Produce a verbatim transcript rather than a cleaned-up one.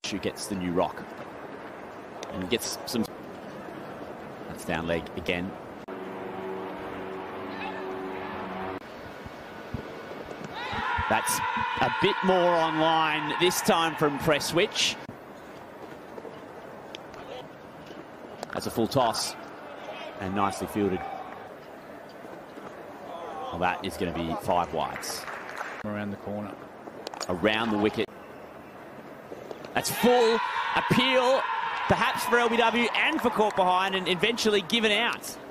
Who gets the new rock and gets some. That's down leg again. That's a bit more online this time from Prestwidge. That's a full toss and nicely fielded. Well, that is going to be five wides. Around the corner. Around the wicket. That's full appeal, perhaps for L B W and for caught behind and eventually given out.